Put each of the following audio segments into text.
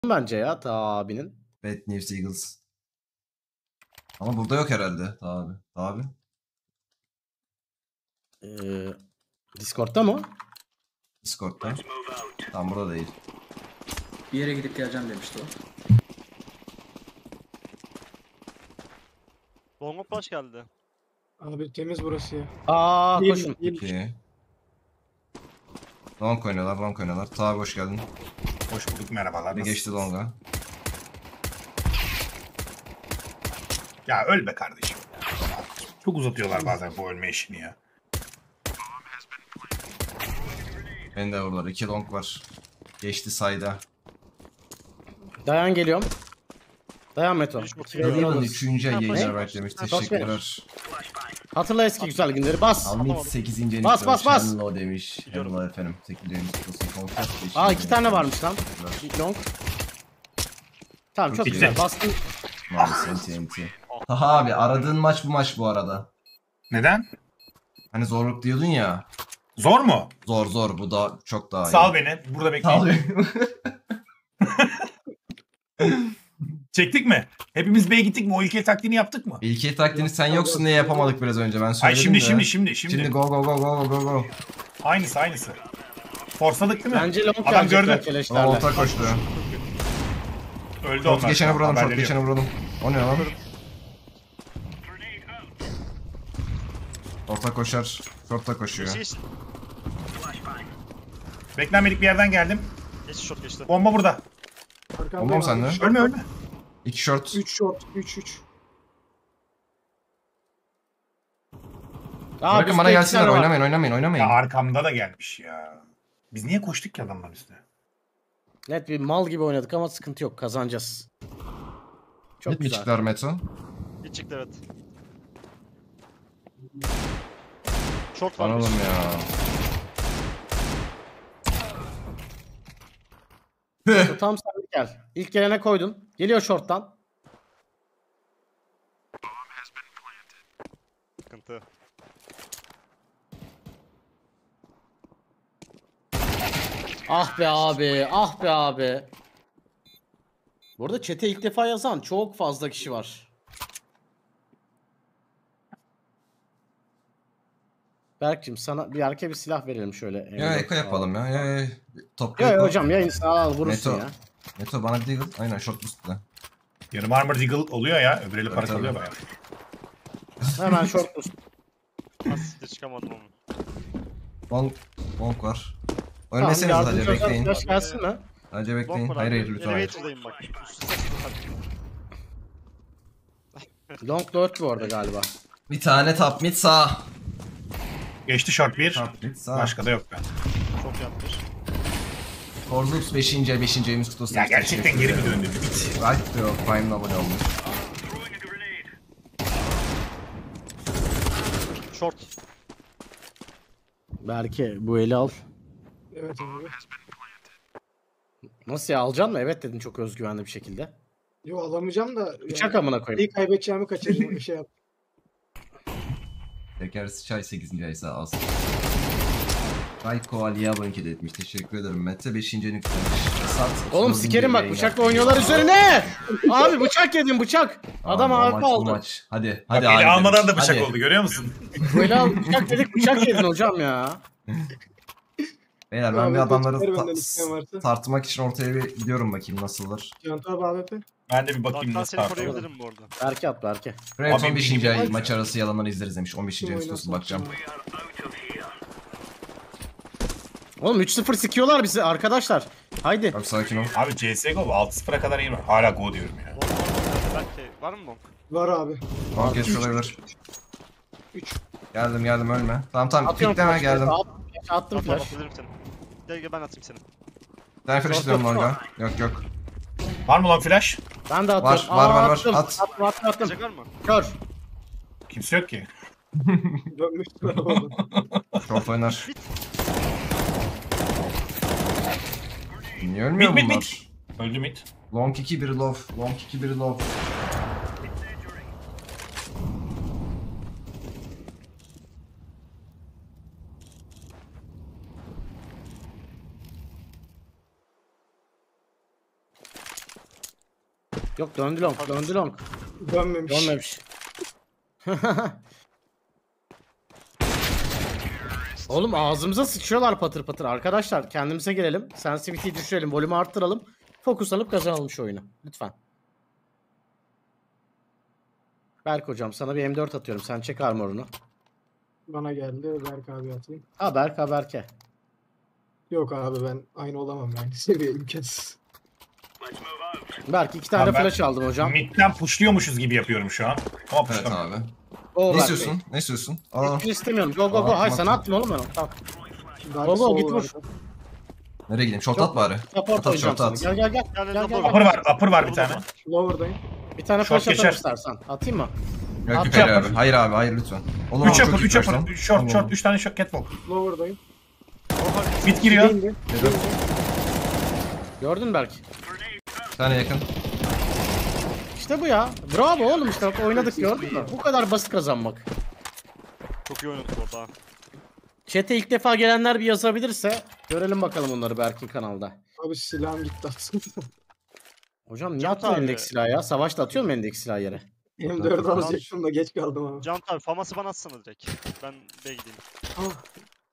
bence ya Ta abinin. Bad News Eagles. Ama burada yok herhalde Ta abi. Ta abi. Discord'da mı? Discord'da. Tam burada değil. Bir yere gidip geleceğim demişti o. Longo flash geldi. Abi temiz burası ya. Koşun. İki. Long oynuyorlar. Ta abi hoş geldin. Hoş bulduk, merhabalar. Bir geçti Long'a. Ya öl be kardeşim. Çok uzatıyorlar bazen bu ölme işini ya. Ben de vurdular. 2 long var. Geçti sayda. Dayan geliyorum. Dayan Meto. Cleveland 3. yayınlar Ne? beklemiş. Ha, Teşekkürler. Hatırla eski güzel günleri. Bas. Almit 8. Bas. Hello demiş. Hello efendim. 8. İki tane varmış lan. Long. Tamam çok güzel. Bastın. TNT. Haha abi aradığın maç bu maç bu arada. Neden? Hani zorluk diyordun ya. Zor mu? Zor bu da çok daha iyi. Sal beni. Burada bekleyin. Sal beni. Çektik mi? Hepimiz B'ye gittik mi? O ilke taktiğini yaptık mı? İlke taktiğini sen yoksun diye yapamadık biraz önce ben Ay söyledim de. şimdi. Şimdi go. Aynısı. Forsladık değil mi? Bence long Adam gelecekler gördü. keleşlerle. Orta koştu. Öldü Short onlar. geçene vuralım, short Haberleri geçene yok. vuralım. O ne lan? Orta koşar, short'a koşuyor. Geç. Beklenmedik bir yerden geldim. Geç short geçti. Bomba burada. Bomba mı sende? Ölme. 2 short. 3 short. 3. Bırakın bana gelsinler, oynamayın. Ya arkamda da gelmiş ya. Biz niye koştuk ki adamların üstüne? Net bir mal gibi oynadık ama sıkıntı yok. Kazanacağız. Çok Net mi güzel. çıktılar Meto? Hiç çıktı evet. Short Bana varmış. oğlum ya. Tam sen gel. İlk gelene koydun. Geliyor short'tan. Sıkıntı. Ah be abi. Bu arada chat'e ilk defa yazan çok fazla kişi var. Berk'cim sana bir erkeğe bir silah verelim şöyle. Ya eko yapalım ya. Ya. Top Ya hocam yayın al vurursun Meto. ya. Meto bana bir deagle. Aynen short boost'la. Yarım armor deagle oluyor ya. Öbürüyle para Tabii. kalıyor bayağı. Hemen short boost. Nasıl çıkamadım onu. Long var. Ölmeseniz Tamam, hadi yardımcı olacak bekleyin. flash gelsin mi? Hadi bekleyin. Long var Hayır abi. lütfen hayır. Elevator'dayım bak. Long 4 bu arada galiba. Bir tane top mid sağ. Geçti short 1. Top mid sağ. Başka da yok ben. Çok yapmış. Korzups 5. ayımız kutlu olsun. Ya gerçekten geri mi döndü? Right diyor. Prime'la abone olmuş. Short. Berke bu eli al. Evet abi. Nasıl ya alacaksın mı? Evet dedin çok özgüvenli bir şekilde. Yo alamayacağım da. Bıçak amına koyayım. İyi kaybedeceğimi kaçırdım. Bir şey yap. Tekersi çay 8. ay sağ olsun. Rayko Ali'ye abone etmiş. Teşekkür ederim. Mete 5. ayını kutlamış. Sat. Oğlum sikerim bak bıçakla oynuyorlar üzerine. Abi bıçak yedin bıçak. Adam AWP aldı. Maç. Hadi. Hadi Hadi eli abi almadan da demiş. bıçak Hadi. oldu, görüyor musun? Böyle al bıçak dedik bıçak yedin hocam ya. Beyler ben Abi, bir adamları götür benden isteyen varsa. tartmak için ortaya bir gidiyorum bakayım nasıldır. Canta abi AWP. Ben de bir bakayım Hatta nasıl seni tartıyor. koruyabilirim bu arada. Berke at Berke. Fred Abi, 15. bilgim ay var maç ya. arası yalanları izleriz demiş. 15. ayın tutusu bakacağım. Oğlum 3-0 sikiyorlar bizi arkadaşlar. Haydi. Abi sakin ol. Abi CSGO 6-0'a kadar iyi var. Hala go diyorum ya. Belki var mı bonk? Var abi. Long geç olabilir. 3. Geldim ölme. Tamam Atıyorum pikleme flash. geldim. Attım Atma flash. atabilirim seni. Gel ben atayım seni. Ben flash atıyorum Long'a. Yok. Var mı long flash? Ben de atıyorum. Var. Attım. At. Attım. Atacak var mı? Kör. Kimse yok ki. Dönmüştüm arabada. Short oynar. Niye ölmüyor Mid. bunlar? Öldü mid. Long 2 biri low. Long 2 biri low. Yok döndü long. Döndü long. Dönmemiş. Dönmemiş. Oğlum ağzımıza sıçıyorlar patır patır. Arkadaşlar kendimize gelelim. Sensitivity'yi düşürelim. Volümü arttıralım. Fokuslanıp kazanalım şu oyunu. Lütfen. Berk hocam sana bir M4 atıyorum. Sen çek armorunu. Bana geldi. Berk abi atayım. Ha Berk ha Berke. Yok abi ben aynı olamam yani. Seviye imkansız. Berk 2 tane Abi ben- flash aldım hocam. Mid'den pushluyormuşuz gibi yapıyorum şu an. Ama Evet pushlamıyorum. abi. Go Ne Berk istiyorsun? Ne istiyorsun? Aa, Bey. İstemiyorum. Go go go. Aa, Hayır sen atma. atma oğlum ben. Tamam. Dark Go, go, Soul git vur. vardı. nereye gideyim? Short at bari. Support At oynayacağım short sana. at. Gel gel gel. Yani Gel, double gel, Upper var, upper var bir tane. Lower'dayım. Bir tane Short flash atarım geçer. istersen. Atayım mı? Yok yok Atacağım. hayır abi. Hayır abi hayır lütfen. Olur 3 çok upper, iyi 3 upper. flash'tan. Short, Tamam. short, 3 tane short catwalk. Lower'dayım. Mid giriyor. İndi. Gördün mü Berk? Bir tane yakın. İşte bu ya. Bravo oğlum işte bak oynadık gördün mü? Bu kadar basit kazanmak. Çok iyi oynadık orada. Chat'e ilk defa gelenler bir yazabilirse görelim bakalım onları Berk'in kanalda. Abi silahım gitti aslında. Hocam niye Can atıyorsun abi. endeks silahı ya? Savaşta atıyor mu endeks silahı yere? M4 alacaktım da geç kaldım abi. Can abi faması bana atsana direkt. Ben B'ye gideyim. Ah,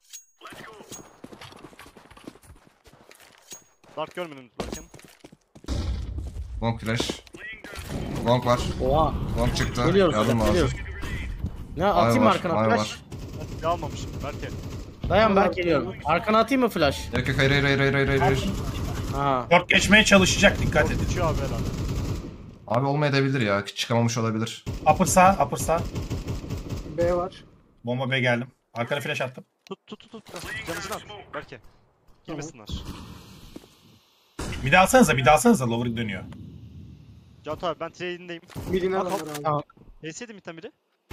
Dark görmedim bakın. Long flash. Long var. Oha. Long çıktı. Geliyoruz Yardım hocam lazım. geliyoruz. Ne atayım mı var, arkana ay flash? var. Ya almamışım belki. Dayan Berk geliyorum. Arkana atayım mı flash? Yok yok hayır hayır hayır hayır hayır, hayır. Ha. Short geçmeye çalışacak, dikkat edin. Uçuyor abi herhalde. Abi olmayabilir ya. Çıkamamış olabilir. Upper sağ, upper sağ. B var. Bomba B geldim. Arkana flash attım. Tut. Canısını at. Belki. Girmesinler. Bir daha alsanıza, bir daha alsanıza. Lower dönüyor. Can abi ben trade'indeyim. Midine Bak, adamlar abi. Tamam. HS'ydi midden biri.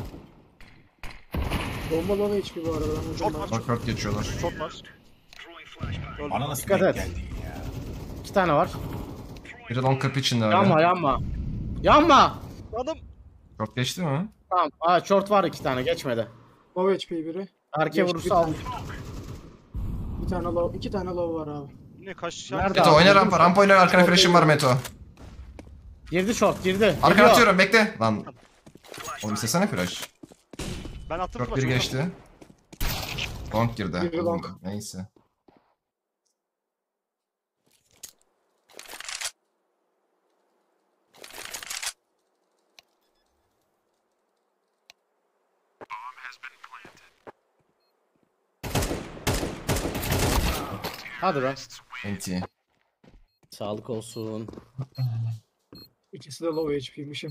Bomba bana HP bu arada. Ben hocam Short var. Short short geçiyorlar. Short var. Öldü. Bana nasıl Dikkat denk et. geldi ya? 2 tane var. Biri long kapı içinde Yanma öyle. yanma. Yanma. Adam. Short geçti mi? Tamam. Aa short var 2 tane geçmedi. Low HP biri. Erke Geçti bir vurursa al. tane. Bir tane low, 2 tane low var abi. Ne kaç Nerede? Meto oyna rampa. Rampa oyna, arkana flash'im var Meto. Girdi short girdi. Arkana Geliyor. atıyorum bekle. Lan. Oğlum istesene flash. Ben attım Short flash'ı. biri geçti. Long girdi. Biri long. Neyse. Hadi be. NT. Sağlık olsun. İkisi de low HP'miş.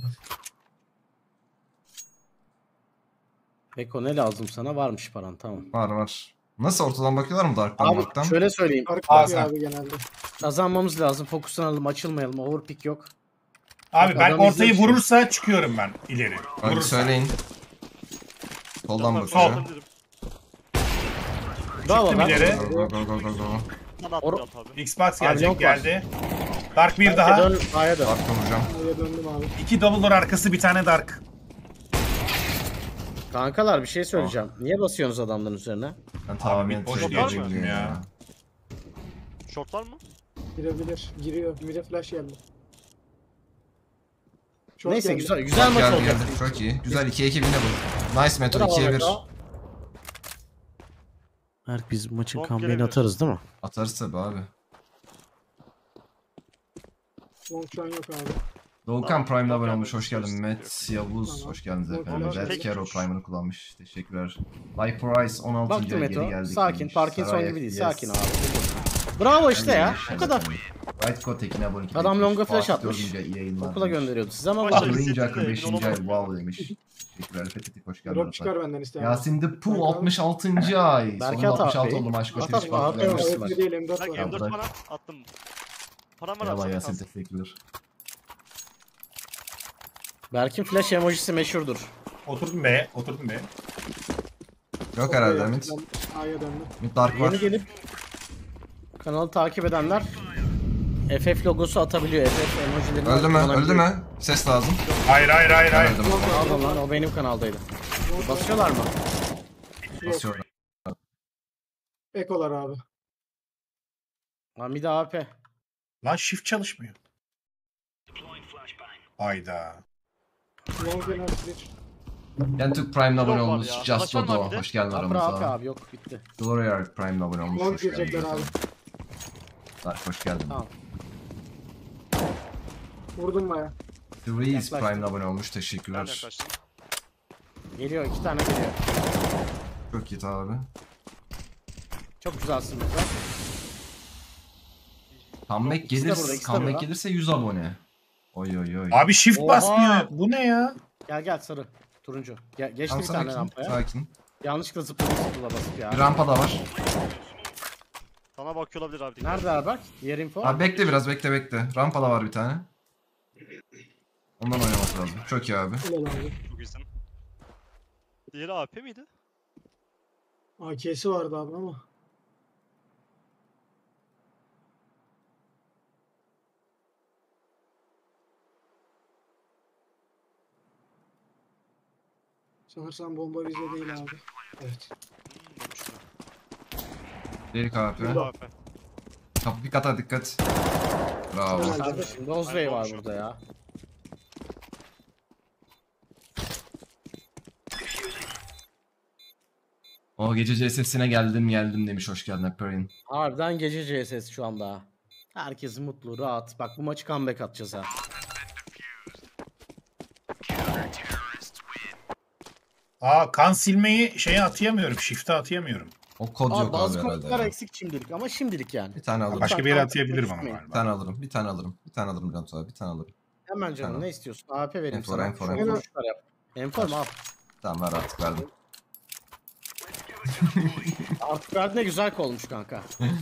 Beko ne lazım sana? Varmış paran tamam. Var var. Nasıl ortadan bakıyorlar mı Dark'tan Abi Dark'tan? şöyle söyleyeyim. Dark Aa, bakıyor sen. abi genelde. Kazanmamız lazım. Fokuslanalım, açılmayalım. Overpick yok. Abi Bak, ben adam ortayı izlemiş. vurursa çıkıyorum ben ileri. Hadi Vurursa. söyleyin. Soldan Sol. bakıyor. Bravo Çıktım ben. ileri. Go go go go go. Bana attı Or- Can abi. Xbox Abi gelecek, long var. geldi. Dark bir Belki daha. dön, A'ya dön. Dark'tan vuracağım. A'ya döndüm abi. 2 double door arkası, bir tane Dark. Kankalar bir şey söyleyeceğim. Niye basıyorsunuz adamların üzerine? Ben tamamen bir boş trade geçmedim edeceğim ya. ya. Short var mı? Girebilir. Giriyor. Mid'e flash geldi. Short Neyse geldi. güzel güzel maç Geldi olacak. geldi. Çok iyi. Güzel 2'ye 2 bine bu. Nice Metro Bravo 2'ye 1. Meto. Berk biz bu maçın Long comeback'ini gelebilir. atarız değil mi? Atarız tabi abi. Long şu an yok abi. Doğukan Prime'da abone olmuş. Yok, Hoş geldin. yok. Met Yavuz. Tamam. Hoş geldiniz Yok, efendim. yok. Red Tek Kero tuş. Prime'ını kullanmış. Teşekkürler. Likewise 16. Baktım ay Meto. geri geldik. Sakin. demiş. Parkinson Saray gibi değil. Yes. Sakin abi. Bravo işte ya. Bu kadar. Right Code Tekin'e abone olmuş. Adam longa flash Fatih atmış. dördüncü ay, iyi yayınlar Okula demiş. gönderiyordu size ama Başarılı. bak. Green Jacker Emin 5. ay olamadım. wow demiş. Teşekkürler. Fethetik hoş geldin. Drop çıkar benden iste abi. Yasin The Pooh Bakalım. 66. ay. Berke Sonunda at 66 abi. oldum aşk. Hoş At geldin. at, Fatih abi. vermiş. Evet. Evet, değil M4 Belki var. Ya M4 bırak. bana attım. Param var Merhaba abi. Yasin, Yasin. teşekkürler. Berk'in flash emojisi meşhurdur. Oturdum B'ye, oturdum B'ye. Yok herhalde Mit. Ben A'ya döndüm. Mit Dark var. Yeni gelip kanalı takip edenler FF logosu atabiliyor. FF emojilerini Öldü mü? kullanabiliyor. Öldü mü? Ses lazım. Hayır hayır hayır hayır. Öldüm. Pardon lan o benim kanaldaydı. Basıyorlar mı? Basıyorum. Ekolar abi. Lan bir daha AP. Lan shift çalışmıyor. Hayda. Long and bir. Gentuk Prime'le abone Yok var olmuş. ya. Just Arkadaşlar var Dodo. bir de. Hoş geldin Bırak aramıza. abi yok bitti. Gloria Prime'le abone olmuş. Long Hoş geldin. girecekler abi. Hoş geldin. Tamam. Vurdum baya. Reese Yaklaştım. Prime'le abone olmuş. Ben Teşekkürler. yaklaştım. Geliyor 2 tane geliyor. Çok iyi abi. Çok güzelsin burada. Comeback İkisi de burada, gelirse, ikisi de comeback burada. gelirse 100 abone. Oy oy oy. Abi shift Oha! basmıyor. Bu ne ya? Gel sarı. Turuncu. Geçti Tamam, bir tane sakin, rampaya. sakin. Yanlışlıkla zıpladı basıp ya. Bir rampa da var. Sana bakıyor olabilir abi. dikkat. Nerede Erbak? Diğer info. Abi bekle biraz, bekle. Rampa da var bir tane. Ondan oynamak lazım. Çok iyi abi. Helal abi. Çok iyisin. Diğeri AP miydi? AK'si vardı abi ama. Sanırsam bomba bize değil abi. Evet. Delik abi. Burada. AP. Kapı bir kata dikkat. Bravo. Helal. Kardeşim Nozway var burada ya. O gece CS'sine geldim demiş. Hoş geldin Perin. Harbiden gece CSS şu anda. Herkes mutlu, rahat. Bak bu maçı comeback atacağız ha. Aa, kan silmeyi şeye atayamıyorum. Shift'e atayamıyorum. O kod Abi yok bazı abi herhalde. kodlar ya. eksik şimdilik ama şimdilik yani. Bir tane alırım. Başka bir yere atayabilirim ama Bir galiba. tane alırım. Bir tane Cantu abi. Bir tane alırım. Hemen canım Tamam. ne istiyorsun? AP vereyim Enfor, sana. enfor, Şöyle enfor. vuruşlar yap. Enfor mu al? Tamam ver artık verdim. Artık verdi ne güzel olmuş kanka.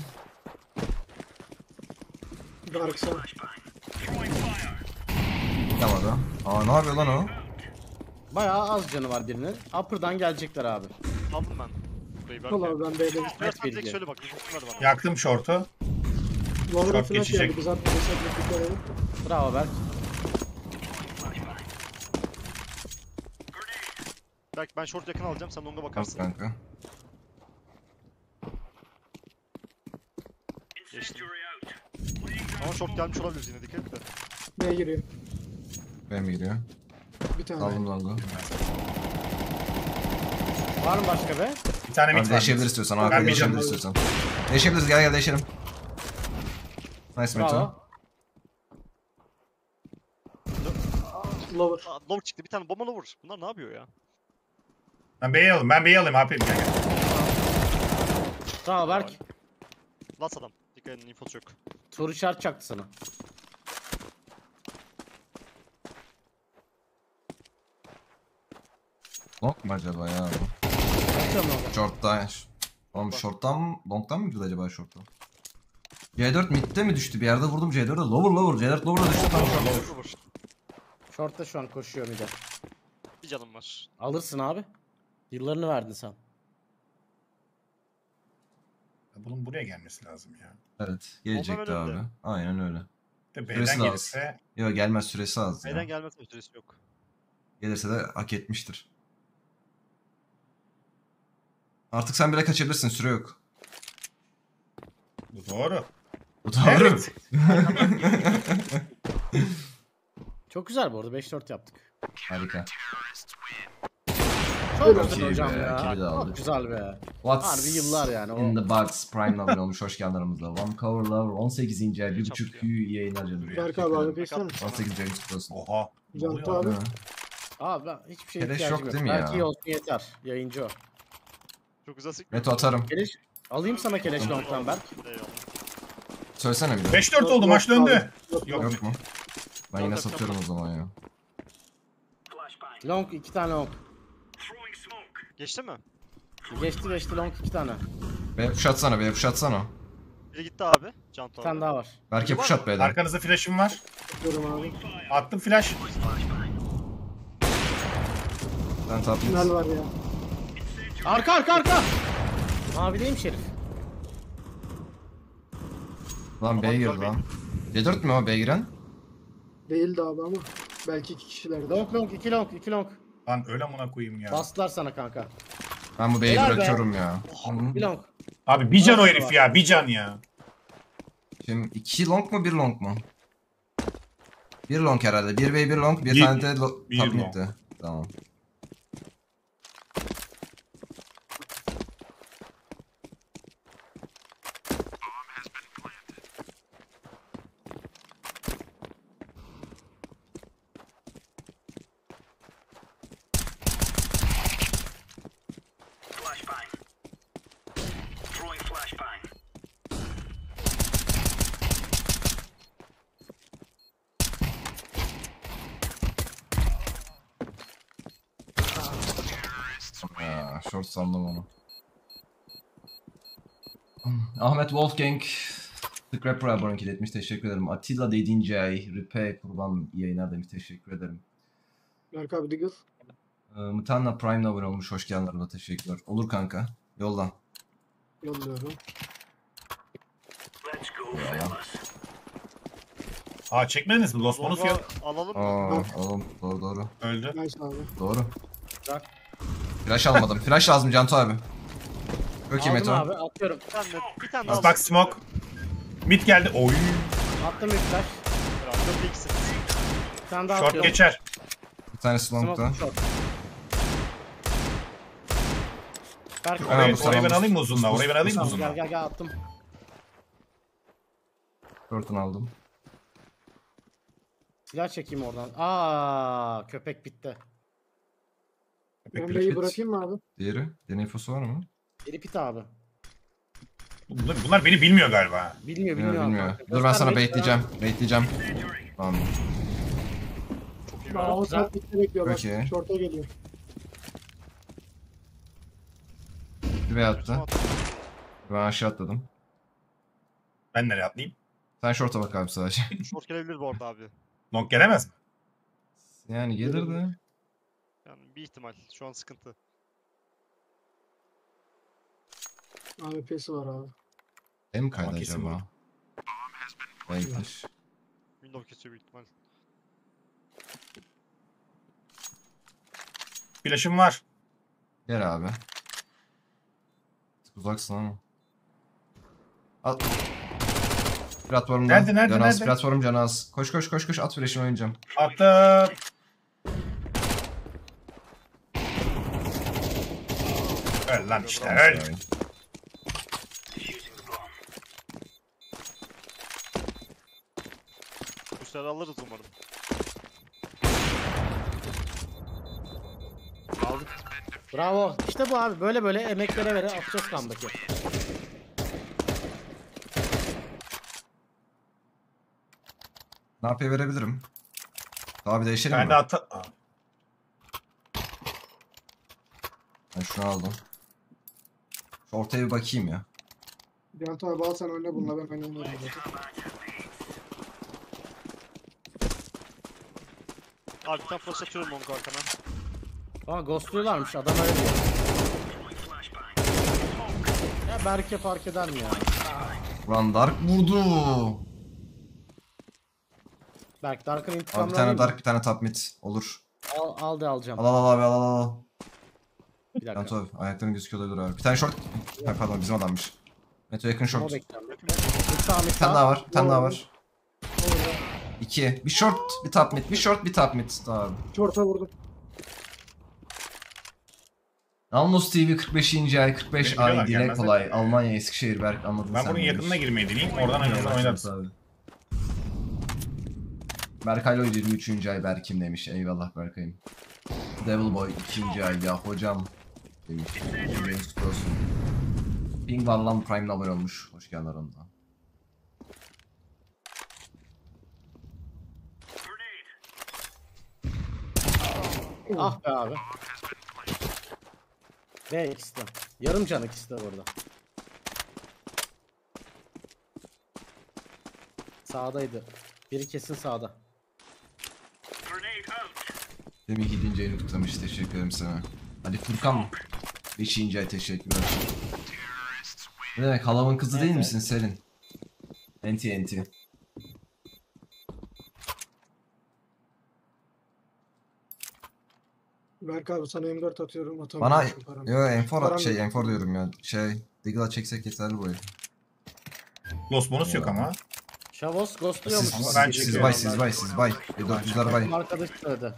Dark Sun. Yamadı. Aa ne yapıyor lan o? Bayağı az canı var birinin. Upper'dan gelecekler abi. Aldım ben. Burayı Valla belki. ben B'de. Evet Net sen direkt bilgi. söyle bak. Ver bana. Yaktım short'u. Long'a Short flash geçecek. geldi. Biz atmadık. Dikkat edin. Bravo Berk. Belki ben short yakın alacağım. Sen longa Bak bakarsın. kanka. Geçtim. Ama short gelmiş olabilir yine dikkat et de. B'ye giriyor. Benim giriyor. Bir tane. Aldım longu. Var mı başka be? Bir tane Abi mid var. değişebilir istiyorsan abi. Ben Değişebilir bileceğim. istiyorsan. Değişebiliriz gel değişelim. Nice Meto. Bravo. Lower. Aa, low çıktı. Bir tane bomba lower. Bunlar ne yapıyor ya? Ben B'yi alayım. Ben B'yi alayım. AP'yim. Gel gel. Bravo Berk. Last adam. Dikkat edin infosu yok. Soru işaret çaktı sana. Long mu acaba ya? Atıyorum onu. Short'ta. Oğlum short'tan mı? Long'tan mı girdi acaba short'tan? C4 mid'de mi düştü? Bir yerde vurdum C4'e. Lower. C4 lower'a düştü tam short. Lower. Short'ta şu an koşuyor bir de. Bir canım var. Alırsın abi. Yıllarını verdin sen. Bunun buraya gelmesi lazım ya. Evet. Gelecekti Ondan abi. önünde. Aynen öyle. De Süresi B'den de gelirse Yok gelmez süresi az Neden ya. gelmez mi süresi yok. Gelirse de hak etmiştir. Artık sen bile kaçabilirsin, süre yok. bu doğru. Bu doğru. Evet. Çok güzel bu arada 5-4 yaptık. Harika. Çok Çok güzel iyi hocam be, ya. kili de aldık. Çok güzel be. What's Harbi yıllar yani, o- in the box Prime abone olmuş, hoş geldin aramızda. One cover lover 18. ay 1.5 Q yayınlar canım. Berk abi abi ister misin? 18. ayın kutlu olsun. Oha. Ne Cantu oluyor? abi. Ha. Abi ben hiçbir şeye Keleş ihtiyacım yok yok. değil mi Belki ya? iyi olsun yeter. Yayıncı o. Çok güzel sık. Meto atarım. Keleş. Alayım sana keleş long'dan Berk. Eyvallah. Söylesene bir de. 5-4 oldu. Maç döndü. Yok, Yok. Yok mu? Ben yine Yok, satıyorum o zaman ya. Long 2 tane long. Geçti mi? Geçti long 2 tane. B'ye push atsana, B'ye push atsana. Biri gitti abi. Cantu Bir abi. tane daha var. Berke push at B'den. Arkanızda flash'ım var. Diyorum abi. Attım flash. Ben top Final var ya. Arka. Mavideyim Şerif. Lan B'ye girdi lan. C4 mü o B'ye giren? Değildi abi ama. Belki iki kişilerdi. Long 2 long. Lan öyle amına koyayım ya. Bastılar sana kanka. Ben bu B'yi Helal be. bırakıyorum ya. Bir long. Abi bir can o Nasıl herif var? ya. Bir can ya. Şimdi 2 long mu 1 long mu? Bir long herhalde. 1v1 long. Bir tane de bir top long. mid'ti. Tamam. Ya, short sandım onu. Ahmet Wolfgang Scrapper abone etmiş, teşekkür ederim. Atilla Dedincay, Ripe kurban iyi yayınlar demiş, teşekkür ederim. Berk abi Diggle. Mutanna Prime'la abone olmuş, hoş geldin arada, teşekkürler. Olur kanka, yoldan. Yolluyorum. Eyvallah. Aa çekmediniz mi? Los Bonus Bomba yok. alalım mı? Aa, oğlum doğru. Öldü. Nice abi. Doğru. Güzel. Flash almadım. Flash lazım Cantu abi. Çok iyi Aldım Meto. abi atıyorum. Bir tane daha. Bak smoke. Mid geldi. Oy. Attım bir flash. Bravo. Bigsin. Bir tane daha Short atıyorum. geçer. Bir tanesi long'da. Smoke short. Berk Ha, Orayı, bu orayı ben tamam. alayım mı uzunla? Orayı ben alayım mı Tamam, uzunla? gel attım. Short'unu aldım. Silah çekeyim oradan. Aa, köpek bitti. Ben Peki, B'yi bırakayım mı abi? Diğeri. Diğerinin infosu var mı? Biri pit abi. Bunlar beni bilmiyor galiba. Bilmiyor Bilmiyor. abi. Dur ben sana Göstermeyin. baitleyeceğim. Tamam. Aa, o saat bitti bekliyor bak. Okey. Short'a geliyor. Bir V attı. Ben aşağı atladım. Ben nereye atlayayım? Sen short'a bak abi sadece. Short gelebilir bu arada abi. Long gelemez mi? Yani gelir de. Yani bir ihtimal. Şu an sıkıntı. AWP'si var abi. Hem kaydı Ama kesin acaba? Belkidir. Windows kesiyor büyük ihtimal. Flash'ım var. Gel abi. Uzaksın ama. Al. Platformda. Nerede? Canaz, platform canaz. Koş at flash'ını oynayacağım. Attım. Öl lan işte öl. Kuşları alırız umarım. Aldık. Bravo. İşte bu abi. Böyle emek vere atacağız comeback'i. Ne yapıya verebilirim? Daha bir değişelim Ben mi? de attım. Ben şunu aldım. Şu ortaya bir bakayım ya. Cantu abi al sen oyna bununla ben oynayayım zaten. Abi bir tane flash atıyorum onu arkana. Aa, ghostluyorlarmış. Adam öyle diyor. Ya Berke fark eder mi ya? Ulan Dark vurdu. Berk Dark'ın Abi intikamını bir tane alayım Dark mı? bir tane top mid. Olur. Alacağım. Al abi al. Bir dakika. Cantu abi ayakların gözüküyor olabilir abi. Bir tane short. Ha, pardon bizim adammış. Meto yakın O short. Bir bekliyorum. Bir tane daha var. Bir tane daha var. Orada. 2. Bir short, bir top mid. Bir short, bir top mid. Tamam. Short'a vurdum. Almos TV 45. ay 45 ay Biliyorlar, dile gelmezler. kolay. Almanya Eskişehir Berk anladın Ben sen. bunun demiş. yakınına girmeyi deneyeyim. Oradan oynarız. Abi. Berkay Loy 23. ay Berkim demiş. Eyvallah Berkay'ım. Devil Boy 2. ay ya hocam demiş. James olsun. Ping var lan Prime'la abone olmuş. Hoş geldin aranına. Ah be abi. Ve ikisi de. Yarım can ikisi de burada. Sağdaydı. Biri kesin sağda. Demin 7. ayını kutlamış. Teşekkür ederim sana. Ali Furkan mı? 5. ay teşekkürler. Ne demek halamın kızı değil misin Selin? Enti. Berk abi sana M4 atıyorum. Bana Atamıyorum paramı. yo M4 Param şey yok. M4 diyorum ya. Deagle'a çeksek yeterli boyu. Los bonus yok ama. Şavos ghostluyormuş. Siz ben siz çekiyorum. siz bay. Bir bay. Arkadaş söyledi.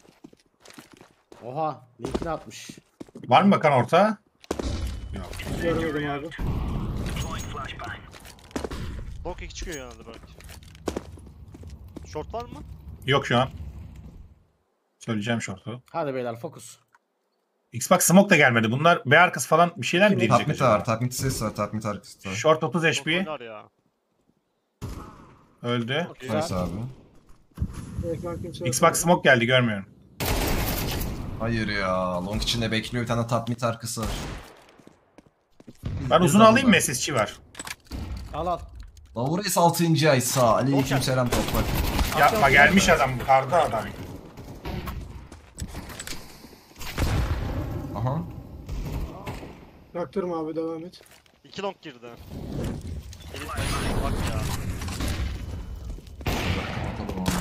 Oha linkini atmış. Var mı bakan orta? Görmedim abi. Long 2 çıkıyor yanında belki. Short var mı? Yok şu an. Söyleyeceğim short'u. Hadi beyler fokus. Xbox Smoke da gelmedi. Bunlar B arkası falan bir şeyler mi Top deneyecek mid acaba? var. Top mid ses var. Top mid arkası var. Short 30 Short HP. oynar ya. Öldü. Çok iyi. Nice abi. Ekran kimse yok. Xbox Smoke geldi görmüyorum. Hayır ya. Long içinde bekliyor bir tane top mid arkası var. Ben uzun alayım mı? SSC var. Al al. Lavures 6. ay sağ. Aleyküm selam toprak. Yapma gelmiş adam. Karda adam. Aha. Yaktırma abi, devam et. 2 long girdi. Elif bak ya. Kapatalım onu.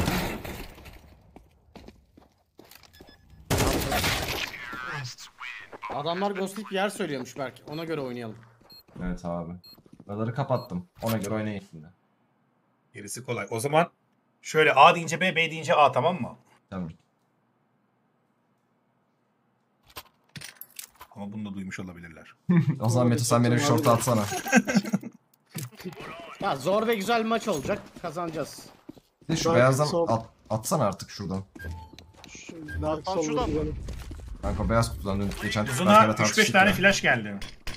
Adamlar ghostlayıp yer söylüyormuş belki. Ona göre oynayalım. Evet abi. Buraları kapattım. Ona göre oynayın şimdi. Gerisi kolay. O zaman şöyle A deyince B, B deyince A, tamam mı? Tamam. Ama bunu da duymuş olabilirler. O zaman Meto sen benim şortu atsana. Ya zor ve güzel bir maç olacak. Kazanacağız. Bir de şu Dark beyazdan Soul. atsana artık şuradan. Dark Tam Soul'u şuradan mı? gidelim. Kanka beyaz kutudan dün geçen Uzuna Türkmenlerle 3-5 tartıştık tane ya. flash geldi.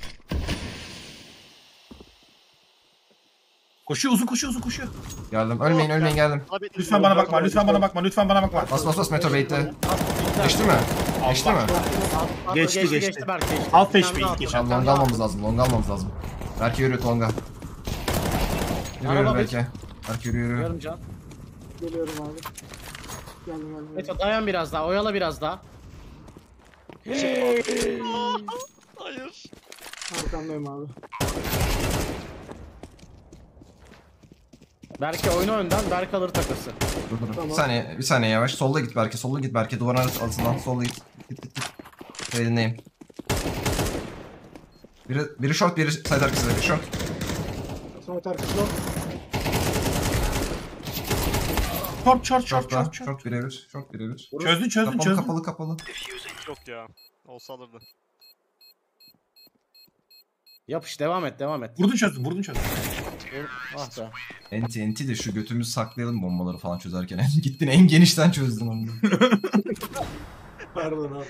Koşuyor uzun koşuyor. Geldim. Ölmeyin geldim. Abi, Lütfen bana bakma, lütfen bana bakma, lütfen bana bakma. Bas Meto bait'te. Geçti mi? Geçti mi? Geçti, geçti. Berk, geçti. Alt Bir 5 tane bir daha ilk atıyor. geçen. Tamam long almamız lazım. Belki yürü longa. Yürü Araba belki. Belki yürü. Yarım can. Geliyorum abi. Geldim. Meto dayan biraz daha. Oyala biraz daha. hayır. Arkandayım abi. Berke oyna önden. Berk alır takası. Dur. Tamam. Bir saniye yavaş. Solda git Berke. Duvarın arasından solda git. Git. Dinleyeyim. Biri short, biri side arkası. Biri short. Sonra arkasında. Short. Short birebir. Çözdün. Kapalı. Yok ya. Olsa alırdı. Yapış devam et. Vurdun çözdün. Ah be. Enti de şu götümüzü saklayalım bombaları falan çözerken. Gittin en genişten çözdün onu. Pardon abi.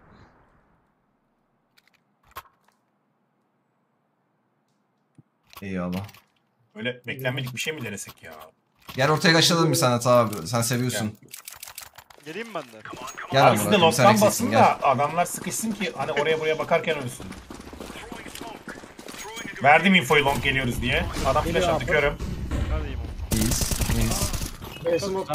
Eyvallah. Öyle beklenmedik bir şey mi denesek ya? Gel ortaya kaçalım bir Sanat abi. Sen seviyorsun. Geleyim ben de. Gel Abi siz de amına koyayım, sen lockdown eksiksin basın gel. da adamlar sıkışsın ki hani oraya buraya bakarken ölsün. Verdim infoyu long geliyoruz diye. Adam flash Geliyor attı abi. körüm. Neredeyim o? İyiyiz. Smoke.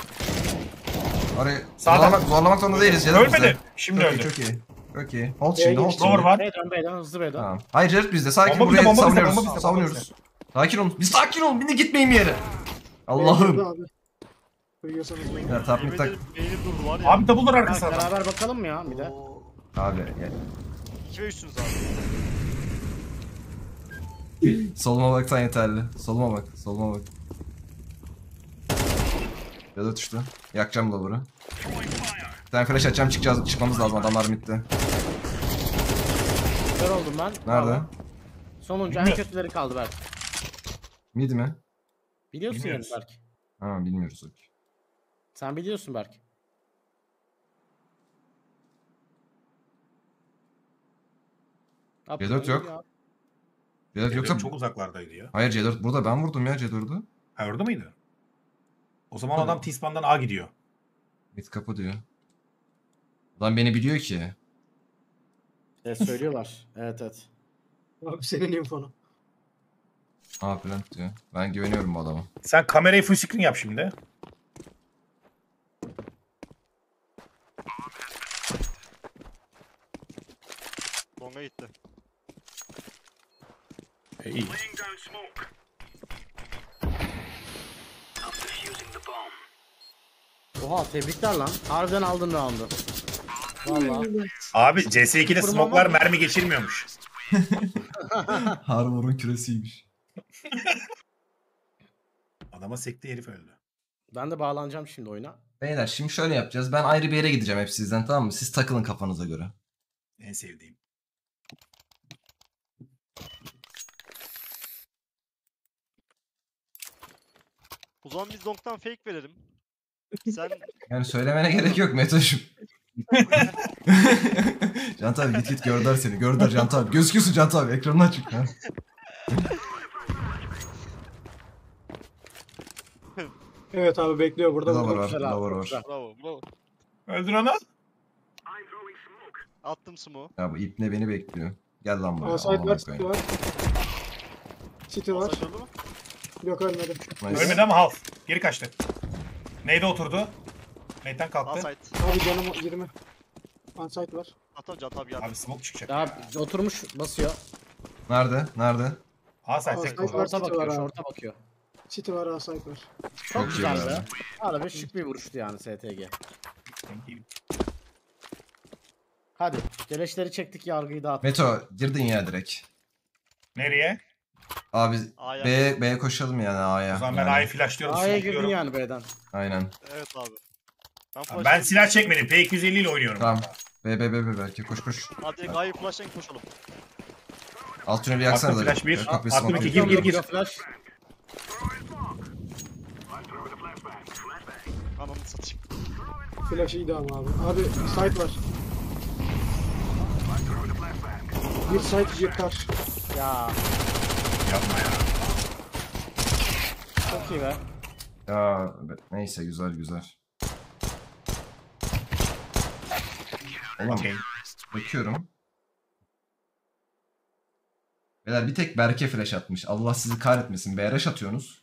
Oraya Sağdan. zorlamak zorunda değiliz. Cedat Ölmedi. bizde. Şimdi Çok iyi, öldü. çok iyi. Çok iyi. Hold şimdi, hold geçti. Lower şimdi. var. B'den hızlı B'den. Tamam. Hayır Cedat bizde. Sakin Bomba bizde, buraya bomba bizde, savunuyoruz. bomba bizde, Savunuyoruz. Sakin olun. Bir sakin olun. Bir de gitmeyin bir yere. Allah'ım. Abi. Duyuyorsanız beni. Ya top mid Yemin tak. ederim beynim durdu var ya. Abi double'lar Berk, arkası adam. beraber bakalım mı ya bir de? Abi gel. 2 ve 3'sünüz abi. Soluma baksan yeterli. Soluma bak. Cedat düştü. Yakacağım lower'ı. Bir tane flash atacağım, çıkmamız lazım, adamlar midde. Kör oldum ben. Nerede? Bravo. Sonuncu en Bilmiyorum. kötüleri kaldı Berk. Mid mi? Biliyorsun yani Bilmiyoruz. Berk. Ha bilmiyoruz. Okey. Sen biliyorsun Berk. C4 yok. Cedat yoksa... Çok uzaklardaydı ya. Hayır C4 burada, ben vurdum ya C4'ü. Ha orada mıydı? O zaman Tamam. adam T-Spawn'dan A gidiyor. Mid kapı diyor. Adam beni biliyor ki. Söylüyorlar. Evet. Abi senin infonu. A plant diyor. Ben güveniyorum bu adama. Sen kamerayı full screen yap şimdi. Longa gitti. İyi. Oha tebrikler lan. Harbiden aldın round'u. Valla. Abi CS2'de Vurma smoke'lar var mı? mermi geçirmiyormuş. Harbor'un küresiymiş. Adama sekti, herif öldü. Ben de bağlanacağım şimdi oyuna. Beyler şimdi şöyle yapacağız. Ben ayrı bir yere gideceğim hep sizden, tamam mı? Siz takılın kafanıza göre. En sevdiğim. O zaman biz long'dan fake verelim. Sen Yani söylemene gerek yok Meto'cum. Cant abi git gördüler seni. Gördüler Cant abi. Gözüküyorsun Cant abi. Ekranın açık. Ha. Evet abi bekliyor burada. Lover var. güzel abi, Lover çok var. güzel. bravo bravo. Öldür onu. Attım smoke. Ya bu ipne beni bekliyor. Gel lan buraya. Outside var, Allah'ına City koyayım. var. City var. Asayt öldü mü? Yok ölmedi. Nice. Ölmedi ama half. Geri kaçtı. Neyde oturdu? Nate'den kalktı. Asayt. Abi canım 20. Onside var. Atam Can abi geldi. Abi smoke çıkacak. Ya oturmuş basıyor. Nerede? Nerede? Asayt Outside sekti. var, Orta City bakıyor, var abi. şorta bakıyor. City var, outside var. Çok iyi güzeldi. abi. Harbi şık bir vuruştu yani STG. Thank you. Hadi geleşleri çektik, yargıyı dağıttık. Meto girdin ya direkt. Nereye? Abi A'ya. B'ye koşalım yani A'ya. O zaman ben Yani, A'yı flashlıyorum. A'ya girdin smoke'luyorum. yani B'den. Aynen. Evet abi. Abi ben silah çekmedim. P250 ile oynuyorum. Tamam. hatta. B belki koş. Hadi direkt A'yı flashlayın koşalım. Alt tüneli yaksana Attım da. flash bir. Kapıyı Attım smoke. iki. Gir, gir, gir. Bakıyor flash. Ananı satayım. Flash iyiydi ama abi. Abi side var. Bir side bir kar. Ya Yapma ya. çok iyi be. Ya neyse güzel. Oğlum Okey. bakıyorum. Beyler bir tek Berke flash atmış. Allah sizi kahretmesin. BRH atıyorsunuz.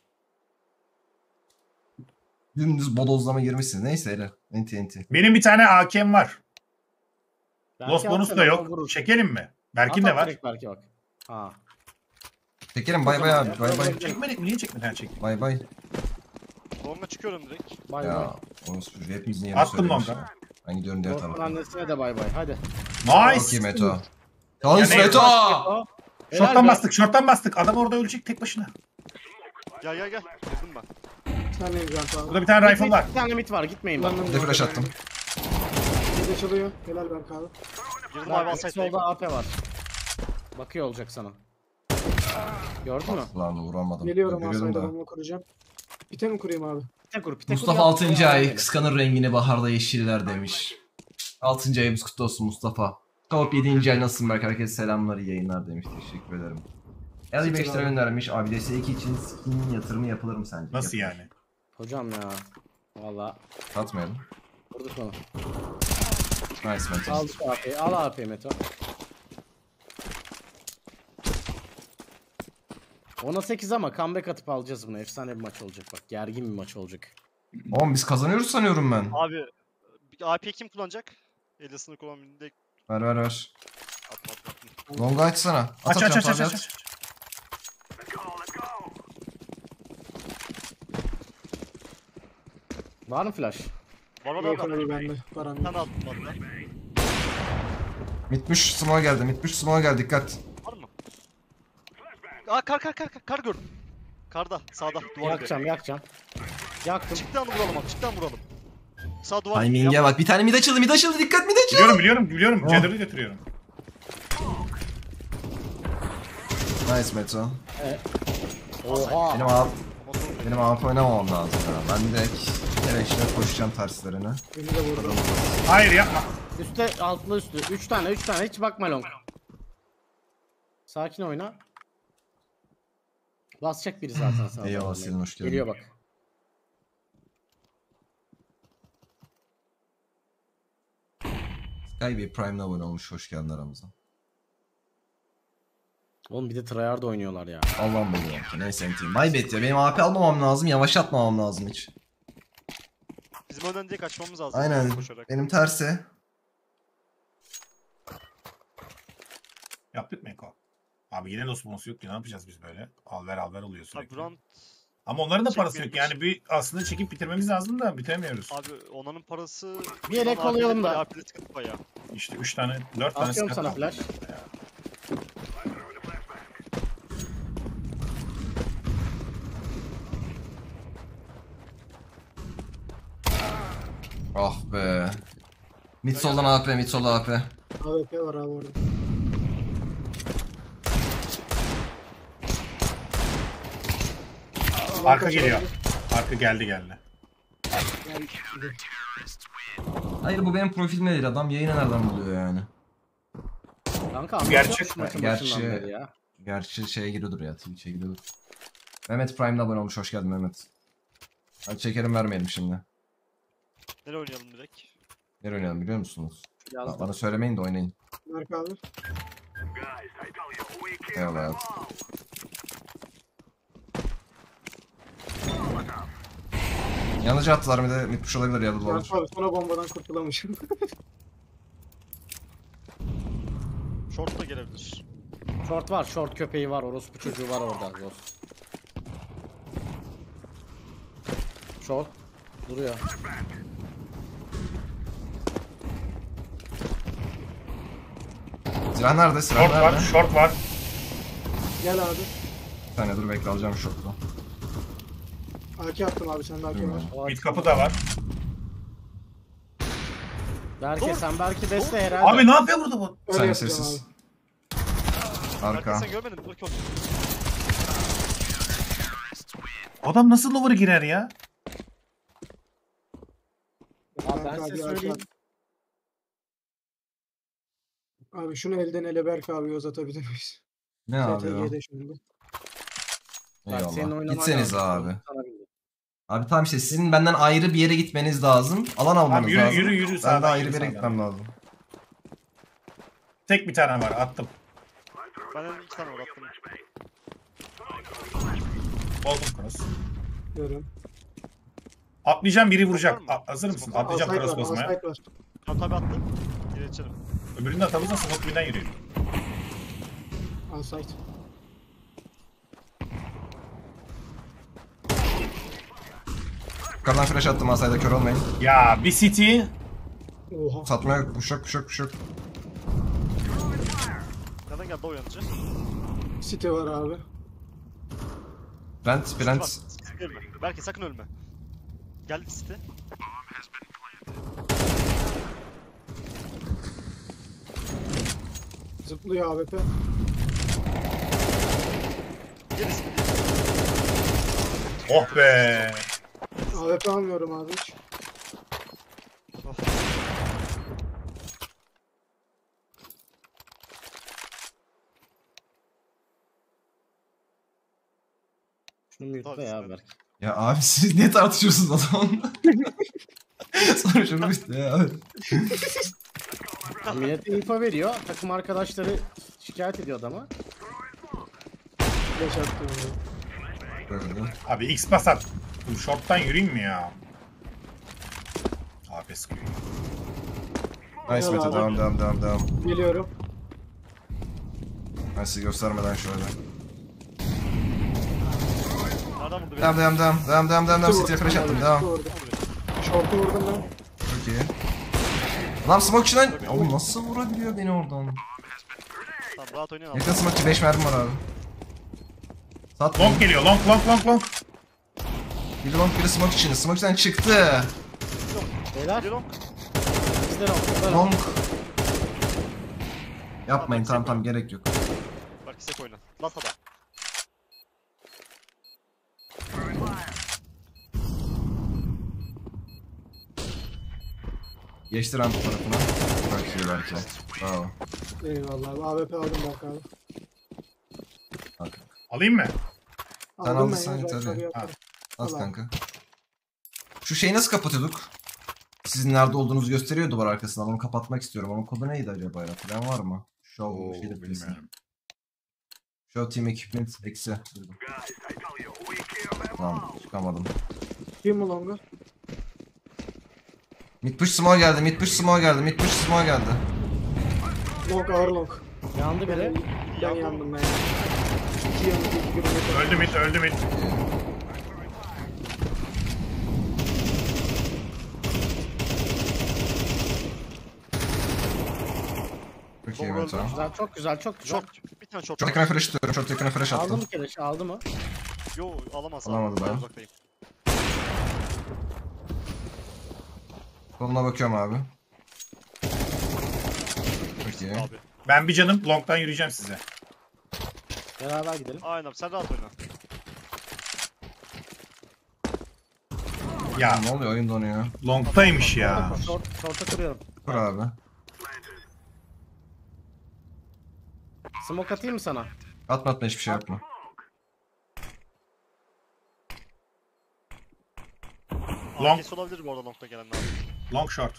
Dümdüz bodozlama girmişsiniz. Neyse hele. Enti. Benim bir tane AK'm var. Belki Lost bonus atsana, da o yok. vurur. Çekelim mi? Berk'in At de var. direkt belki bak. Ha. Çekelim bay abi. Bay. Çekmedik mi? Niye çekmedin? Ha çektim. Bay. Long'a çıkıyorum direkt. Bay bay. Ya orospu hepimizin yerini Attım söylemiş. longa. Ben gidiyorum diğer Dostun tarafa. annesine de bay bay. Hadi. Nice. Çok iyi Meto. Ya Nice ne- Meto. Short'tan bastık. Short'tan bastık. Adam orada ölecek tek başına. Gel. Girdim ben. Sen ne yapacaksın abi? Burada bir tane rifle var. Bir tane mit var, gitmeyin bak. Bir de flash attım. Bir de çalıyor. Helal Berk abi. Girdim abi Bak, Asayt'tayım. solda AP var. Bakıyor olacak sana. Gördün mü? Lan vuramadım. Geliyorum Görüyordum outside'a da. bomba kuracağım. Pite mi kurayım abi? Pite kur. Mustafa 6. ay kıskanır rengini baharda yeşiller demiş. 6. ayımız kutlu olsun Mustafa. Top 7. ay nasılsın Berk? Herkese selamlar, iyi yayınlar demiş. Teşekkür ederim. Ali 5 lira göndermiş. Abi DS2 için skin yatırımı yapılır mı sence? Nasıl Yapılır. yani? Hocam ya. Valla Satmayalım. vurduk onu. Nice Meto. Al şu AP'yi. Al AP'yi Meto. 10'a 8 ama comeback atıp alacağız bunu. Efsane bir maç olacak bak. Gergin bir maç olacak. Oğlum biz kazanıyoruz sanıyorum ben. Abi AP'yi kim kullanacak? Elisini kullanabildiğinde Ver. attım. Longa açsana. Aç. Abi, at. Var mı flash? Var Yok var. abi bende. Param Bir yok. tane attım hatta. Mitmuş smoke geldi. Dikkat. Var mı? Aa kar gördüm. Karda sağda duvar. Yakacağım. Yaktım. Çıktan vuralım. Sağ duvar. Timing'e bak. Bir tane mid açıldı. Dikkat mid açıldı. Biliyorum. Oh. Cadder'ı götürüyorum. Nice Meto. Oha. Benim AP oynamamam lazım ya. Ben direkt Ereş'le koşacağım terslerine. Beni de vurdu. Hayır yapma. Üste altlı üstü. 3 tane hiç bakma long. Sakin oyna. Basacak biri zaten sana. Eyvallah Selin, hoş geldin. Geliyor bak. Skybay Prime'la abone olmuş. Hoş geldin aramıza. Oğlum bir de tryhard oynuyorlar ya. Allah'ım benim ya. Neyse entiyim. Maybet ya. Benim AP almamam lazım. Yavaşlatmamam lazım hiç. Bizim önden direkt açmamız lazım. Aynen. Koşarak. Benim tersi. Yaptık mı Eko? Abi yine Lost bonus yok ki, ne yapacağız biz böyle? Al ver oluyor Abi sürekli. round Ama onların da parası yok Çekmeyelim. yani, bir aslında çekip bitirmemiz lazım da bitiremiyoruz. abi onların parası Bir yere kolayalım da. AP'de tıkıntı bayağı. İşte 3 tane 4 tane Atıyorum silah sana kaldı. flash. Ah be. Mid soldan AP, mid solda AP. AWP var abi orada. Arka geliyor. Arka geldi. Hayır bu benim profilim değil, adam yayını nereden buluyor yani? Kanka Gerçek anlatıyormuş maçın Gerçi- başından beri ya. Gerçi şeye giriyordur ya, Twitch'e giriyordur. Mehmet Prime'le abone olmuş, hoş geldin Mehmet. Hadi çekerim vermeyelim şimdi. Nereye oynayalım direkt? Nereye oynayalım biliyor musunuz? Yazdım. Bana söylemeyin de oynayın. Berk abi. Eyvallah hayatım. Yanıcı attılar, bir de mitpuş olabilir ya da Berk olur. abi sonra bombadan kurtulamışım. Short da gelebilir. Short var, short köpeği var, orospu çocuğu var orada. Dost. Short duruyor. Silah nerede? Silah Short var, nerede? short var. Gel abi. Bir saniye dur bekle, alacağım short'u. AK attım abi sende AK var. O Mid kapı da var. Berke sen belki deste herhalde. Abi ne yapıyor burada bu? Bir Öyle saniye yapacağım sessiz. abi. Arka. Herkes sen görmedin mi? Ilk oldu. Adam nasıl lower'ı girer ya? Abi ben Berk size abi söyleyeyim. AK at. Abi şunu elden ele Berk abi uzatabilir miyiz? Ne abi o? STG'de şimdi. Bak, senin Eyvallah. oynaman Gitseniz lazım. abi. Sana bildim. Abi tamam işte sizin benden ayrı bir yere gitmeniz lazım. Alan almanız Tamam, yürü, lazım. yürü, Ben sağdan de ayrı yürü, bir yere sağdan. gitmem lazım. Tek bir tane var, attım. Benden 2 tane var attım. Oldum cross. Diyorum. Atlayacağım, biri vuracak. Var mı? Hazır mısın? Al, Atlayacağım Alsayt cross var, bozmaya. alsayt var. Tabi attım. Geri içerim. Öbürünü de atamızdan smoke birden yürüyor. Alsayt. Yukarıdan flash attım, asayda kör olmayın. Ya bir city. Oha. Satmaya yok, kuşak. Nereden geldi o yanıcı? City var abi. Brent. Sakın ölme. Belki sakın ölme. Geldi site. Zıplıyor AWP. Geri site. Oh be. AWP almıyorum abi hiç. Şunu mute'la ya Berk. Ya abi siz niye tartışıyorsunuz adamla? Sonra şunu işte ya abi. Ya millete info veriyor. Takım arkadaşları şikayet ediyor adama. Flash attım onu. Böyle. Abi X bas at. Bu short'tan yürüyeyim mi ya? Abi sıkıyor. Nice Mete, devam. Geliyorum. Ben sizi göstermeden şöyle. Nereden vurdu beni? Devam. City'ye flash attım, devam. Short'u vurdum ben. Çok iyi. Lan smoke içinden... Oğlum nasıl vurabiliyor beni oradan? Tamam rahat oynayın. Yakın smoke, 5 mermi var abi. Sat. Long geliyor, long. Biri long, biri smoke içinde. Smoke içinden çıktı. Beyler Geri long. bizden ol. Long. Yapmayın, tamam gerek yok. Belki sek oyna. Last adam. Geçti ramp tarafına. Bak iyi belki. Bravo. Eyvallah abi. AWP aldım Berk abi. Bak. Alayım mı? Sen Aldım aldıysan ben ya, yeter Berk abi ya. yaparım. Az Al kanka. Şu şeyi nasıl kapatıyorduk? Sizin nerede olduğunuzu gösteriyor duvar arkasından. Onu kapatmak istiyorum ama kodu neydi acaba ya? Falan var mı? Show Oo, şeyde bilmiyorum. bilmiyorum. Show team equipment eksi. Tamam çıkamadım. Kim mi longa? Mid push small geldi. Long ağır long. Yandı biri. Ben yandım ben. İki yandı, iki kilometre. Öldü mid. Çok iyi Doğru, Mete. Çok güzel. Short. Bir tane short. Çok yakına flash atıyorum. Çok yakına flash Aldı attım. mı keleş? Aldı mı? Yo alamaz. Alamadı Ben ben. uzaktayım. Soluna bakıyorum abi. Çok iyi. Abi. Ben bir canım long'dan yürüyeceğim size. Beraber gidelim. Aynen sen rahat oyna. Ya Ne oluyor, oyun donuyor. long'taymış ya. Short'a kırıyorum. Kur abi. Smoke atayım mı sana? Atma hiçbir şey yapma. Long. Long. Olabilir bu arada nokta gelenler. Long short.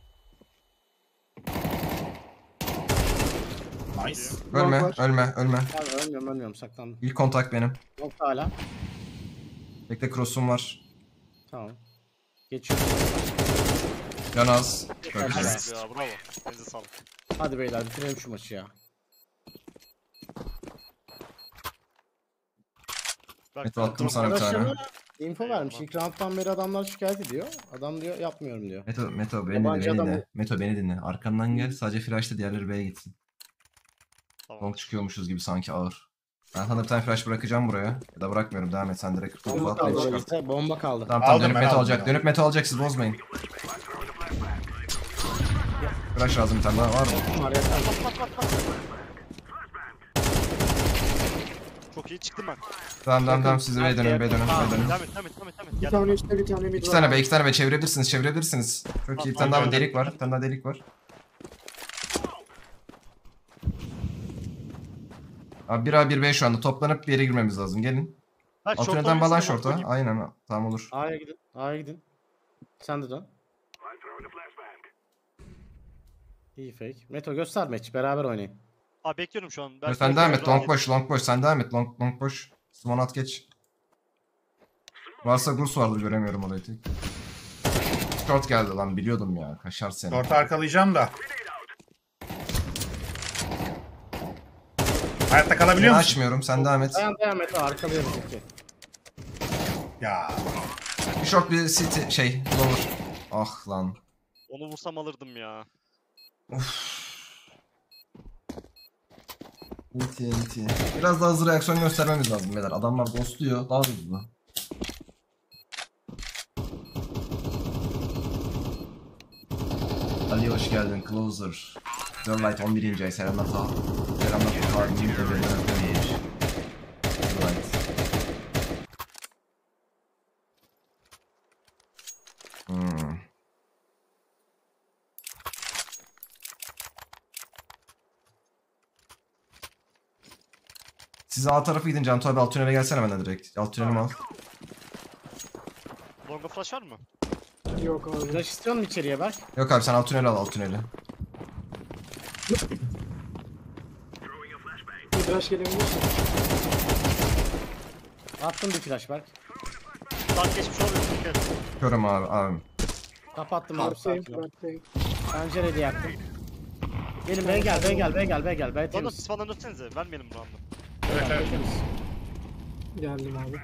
Nice. Ölme, var. ölme, ölme. Abi ölmüyorum saklandım. İlk kontak benim. Yok hala. Bekle, cross'um var. Tamam. Geçiyorum. Can az. Çok Helal. güzel. Nice ya bravo. Elinize sağlık. Hadi beyler bitirelim şu maçı ya. Evet, attım sana bir tane. Arkadaşlarına info vermiş. İlk round'dan beri adamlar şikayet ediyor. Adam diyor yapmıyorum diyor. Meto beni Yabancı dinle, beni adamı- dinle. Meto beni dinle. Arkandan gel, sadece flash'ta diğerleri B'ye gitsin. Tamam. Long çıkıyormuşuz gibi sanki ağır. Ben sana bir tane flash bırakacağım buraya. Ya da bırakmıyorum, devam et sen direkt 49 Bomba atlayı kaldı. çıkar. Bizde bomba kaldı. Tamam tamam, Aldım dönüp ben, Meto aldım alacak. ben. Dönüp Meto alacak, siz bozmayın. Flash lazım, bir tane daha var mı? Var yeter. Çok iyi çıktım ben. Tamam siz B'ye dönün, B'ye dönün, B'ye dönün. Devam et. Bir Gel. tane üstte bir tane mid İki var. tane B, iki tane B, çevirebilirsiniz. Çok iyi, bir tane daha delik var, bir tane daha delik var. Abi 1A 1B şu anda toplanıp bir yere girmemiz lazım, gelin. Bak, short Alternattan bağlan oynuyorsun, short'a, oynayayım. aynen, tamam olur. A'ya gidin. A'ya gidin. Sen de dön. İyi fake. Meto gösterme hiç. Beraber oynayın. Abi bekliyorum şu an. Evet, sen devam et, long boş, sen devam et, long boş. Simon at geç. Varsa Gus vardır, göremiyorum orayı tek. Short geldi lan, biliyordum ya, kaşar seni. Short'u arkalayacağım da. Hayatta Ben kalabiliyor musun? açmıyorum, sen devam et. Dayan Meto arkalayalım peki. Ya. Bir short, bir city, lower. Ah lan. Onu vursam alırdım ya. Enti. Biraz daha hızlı reaksiyon göstermemiz lazım beyler. Adamlar ghostluyor, daha hızlı. Ali hoş geldin, Closer. Light 11. ay, selamlar ta. Selamlar ta. New de bir. Light. Siz A tarafı gidin, Can abi alt tünele gelsene benden direkt. Alt tünelimi al. Longa flash var mı? Yok abi. Flash istiyor musun içeriye Berk? Yok abi, sen alt tüneli al, alt tüneli. Midrash gelebilir. Attım bir flash Berk. Dark geçmiş olabilir. Dikkat et. Körüm abi. Kapattım abi Arttayım. sakin ol. Arttayım. Pencereyi de yaktım. Gelin B gel. B Longa temiz. siz falan dönsenize. Vermeyelim bu anda. Evet evet. Temiz. Geldim abi.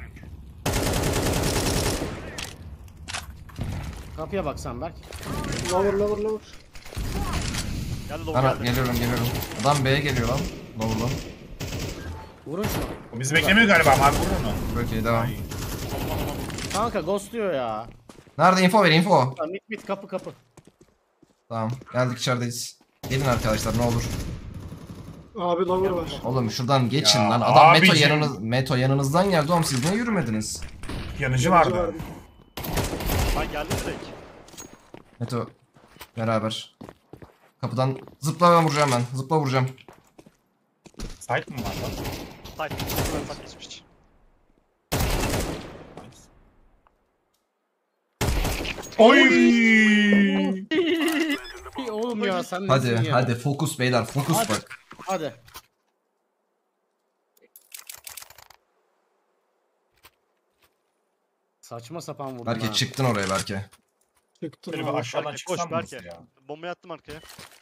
Kapıya bak sen Berk. Lower. Geldi long Ana geldi. geliyorum. Adam B'ye geliyor lan. Lower'dan. Vurun şunu. O bizi beklemiyor galiba abi. Vur onu. Okey, devam. Kanka ghostluyor ya. Nerede, info ver, info. Mid kapı. Tamam, geldik, içerideyiz. Gelin arkadaşlar, ne olur. Abi lower var. Oğlum şuradan geçin Ya lan. Adam abicim. Meto yanınızdan geldi oğlum, siz niye yürümediniz? Yanıcı vardı. Ben geldim direkt. Meto beraber. Kapıdan zıpla, ben vuracağım ben. Zıpla vuracağım. Site mı var lan? Tight. Ben geçmiş. Oy! Oğlum ya sen nesin ya? Hadi fokus beyler, fokus Hadi. bak. Hadi. Saçma sapan vurdum Berke ha. çıktın oraya Berke. Çıktım Böyle bir abi. aşağıdan Berke, koş çıksam mı Berke. ya? Bombayı attım arkaya.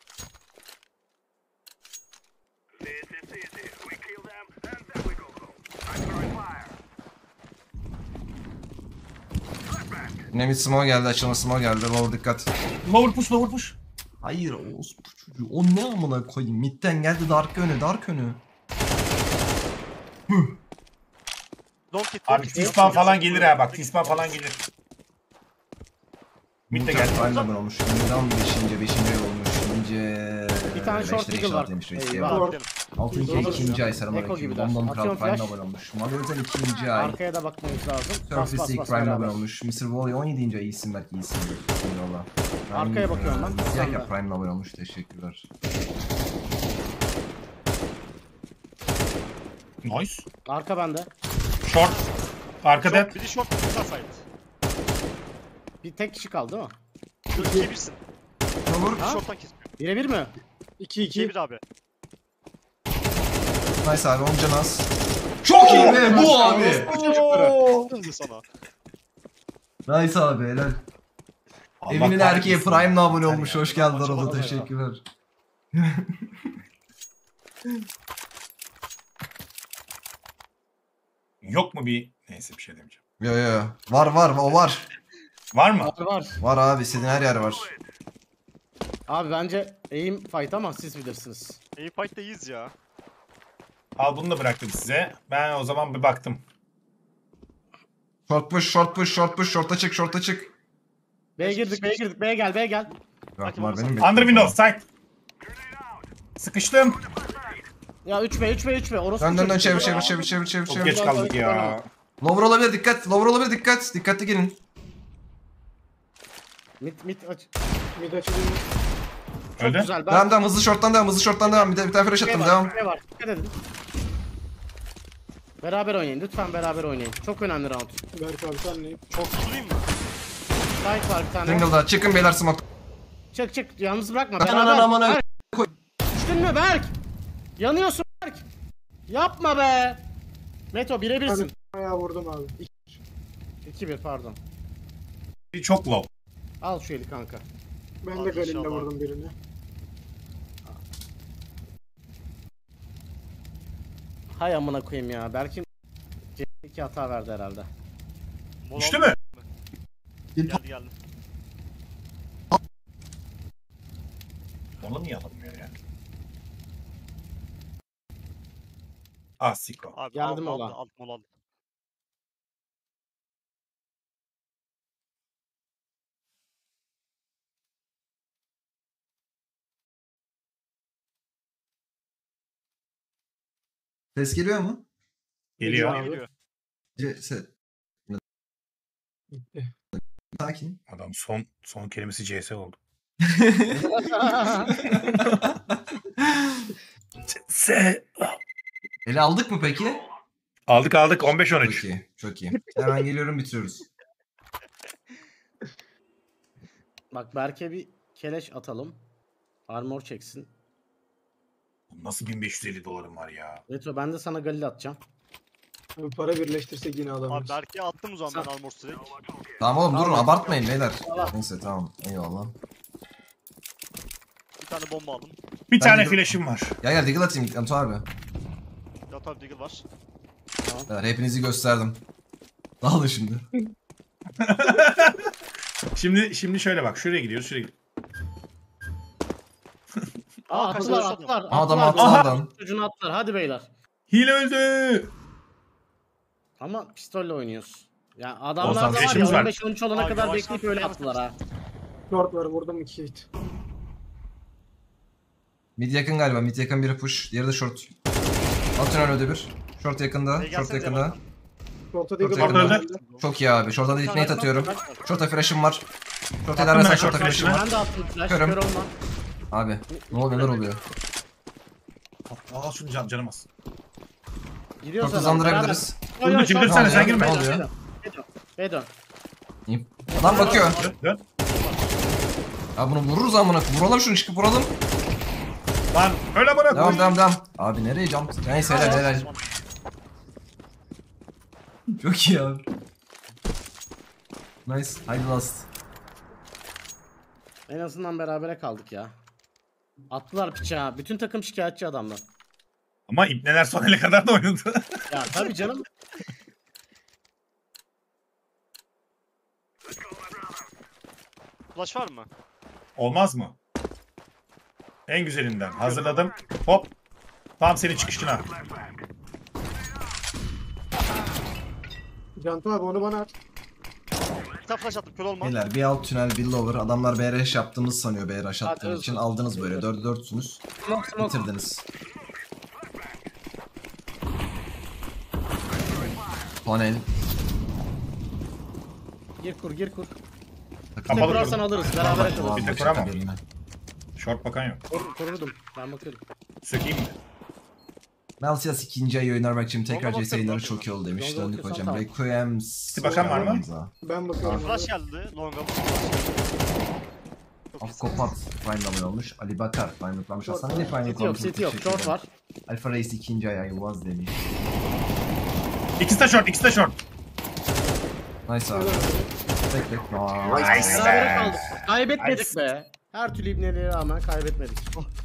Nemit smoke geldi, açılma smoke geldi. Lower dikkat. Lower push. Hayır, o çocuğu. O ne amına koyayım? Mid'den geldi, dark önü. Long hit. Abi T-spawn falan gelir ha bak. T-spawn falan gelir. Mid de Intel geldi. Prime number olmuş. Neden 5. ay olmuş. İnce... Bir tane short eagle var. Demiş reis. Eyvah. Eyvallah. Gidelim. Altın Doğru. 2. ay Eko selamünaleyküm. gibiler. Bomb Kral Atıyorum Prime flash. number olmuş. Malözden 2. ay. Arkaya da bakmamız lazım. Bas Surface bas League bas Prime number beraber. olmuş. Mr. Wally 17. ay iyisin belki iyisin. Eyvallah. Arkaya bakıyorum ben. Sen Yaka de. Prime number olmuş. Teşekkürler. Nice. Arka bende. Short. Arkada. Short, biri short, biri side. Bir tek kişi kaldı değil mi? Şu 2'ye 1'sin. Olur. Ha? Short'tan kesmiyor. Birebir mi? 2'ye 2-2. 1 abi. Nice abi 10 can az. Çok iyi be bu abi. Ne sana? Nice abi helal. Allah Evinin erkeği kahretsin. Prime'la abone Yeter olmuş. ya. Hoş geldin Maşallah Arada. ya. Teşekkürler. Yok mu bir... Neyse bir şey demeyeceğim. Yo yo. Var o var. Var mı? Var var. Var abi istediğin her yer var. Abi bence aim fight ama siz bilirsiniz. İyi fight'teyiz ya. Al bunu da bıraktım size. Ben o zaman bir baktım. Short push, short push, short push, short'a çık, short'a çık. B'ye girdik, B'ye girdik. B'ye gel, B'ye gel. Bak var benim. Under window side. Sıkıştım. Ya 3B, 3B, 3B. Orası Dön çevir. Çok geç kaldık ya. Lower olabilir dikkat, lower olabilir dikkat. Dikkatli gelin. Mid aç. Mid açılıyor. Çok Öldü. güzel. Devam, hızlı short'tan devam. Bir tane flash attım, devam. B var. Dikkat edin. Beraber oynayın. Lütfen beraber oynayın. Çok önemli round. Berk abi sen ne? Çok tutayım mı? Side var bir tane. Jungle'da çıkın beyler smoke. Çık. Yalnız bırakma. Aman, Beraber. aman, Berk. Düştün mü Berk? Yanıyorsun Berk. Yapma be. Meto birebirsin. Ayağı vurdum abi. 2-1 pardon. Bir çok low. Al şu eli kanka. Ben Abi de Galil'le inşallah. vurdum birini. Hay amına koyayım ya. Berk'in C2 hata verdi herhalde. Mola Düştü aldım. mü? Geldim. Onu niye alamıyor ya? Ah Siko. Abi Geldim aldım, mola. aldım, mola aldım. Ses geliyor mu? Geliyor. Abi. Geliyor. Gitti. Sakin. Adam son kelimesi CS oldu. CS. Ele aldık mı peki? Aldık 15-13. Çok iyi, çok iyi. Hemen geliyorum bitiriyoruz. Bak Berk'e bir keleş atalım. Armor çeksin. Nasıl 1550 dolarım var ya? Retro ben de sana Galil atacağım. Abi para birleştirsek yine Abi alamayız. Berke'ye attım o zaman ben armor direkt. Tamam oğlum durun Tamam. abartmayın beyler. Tamam. Neyse tamam eyvallah. Bir tane bomba aldım. Bir Ben tane de- flash'im var. Gel Deagle atayım Anto abi. Ya tabii Deagle var. Beyler, hepinizi gösterdim. Dağılın şimdi. Şimdi şöyle bak. Şuraya gidiyoruz. Şuraya gidiyoruz. Aa attılar kaçtı. attılar. Adam attılar. attı oradan. Çocuğunu attılar hadi beyler. Hile öldü. Ama pistolle oynuyoruz. Ya adamlar da Olsan var ya seçimiz var. 15-13 olana Abi, kadar yavaş bekleyip yavaş öyle yavaş yaptılar ha. Short var vurdum 2 hit. Mid yakın galiba. Mid yakın biri push. Diğeri de short. Alt tünel öde bir. Short yakında. Hey, Short gelsenize yakında. bana. Short'a değil Short yakında. Çok iyi abi. Short'a da ilk nate atıyorum. Short'a flash'ım var. Short Attım edermezsen ben short'a short flash'ım var. Ben de attım flash Körüm. kör olma. Abi ne oluyor neler oluyor? Al şunu canım az. Gidiyoruz Short adam, hızlandırabiliriz. beraber. Yo, yo, Şimdi short sen var. girme. Ne oluyor? Bedon. İyi. Adam bakıyor. Dön. Ya bunu vururuz amına. Vuralım şunu çıkıp vuralım. Lan öyle bana koy. Devam. Abi nereye jump? Neyse helal. Çok iyi abi. Nice. Haydi last. En azından berabere kaldık ya. Attılar piçe ha. Bütün takım şikayetçi adamdan. Ama ipneler son ele kadar da oynadı. Ya tabii canım. Flash var mı? Olmaz mı? En güzelinden. Hazırladım. Hop. Tam senin çıkışına. Cantu abi onu bana at. Bir tane flash attım. Kör olma. Beyler bir alt tünel bir lower. Adamlar BRH yaptığımızı sanıyor BRH attığım Hadi için. hızlı. Aldınız böyle. 4'e 4'sünüz. Smoke smoke. Bitirdiniz. Panel. Gir kur gir kur. Bir Kapalı de kurarsan alırız. Beraber açalım. Bir de kuramam. Short bakan yok. Korudum. Ben bakıyorum. Sökeyim mi? Melsias ikinci ayı oynar bakayım. Tekrar Longa CS yayınları bakıyorum. çok iyi oldu demiş. Longa Döndük bakıyorsan hocam. tamam. Requiem. bakan var mı? Ben bakıyorum. Flash geldi. Longa. Afkopat Prime abone olmuş. Ali Bakar Prime yutlamış. Hasan Ali Prime City yok yutlamış. city yok. Short var. Alfa Reis ikinci ay ayılmaz demiş. İkisi de short, ikisi de short. Nice abi. Tek tek. Nice. Berabere kaldık. Kaybetmedik be. Her türlü ibneliğe rağmen kaybetmedik.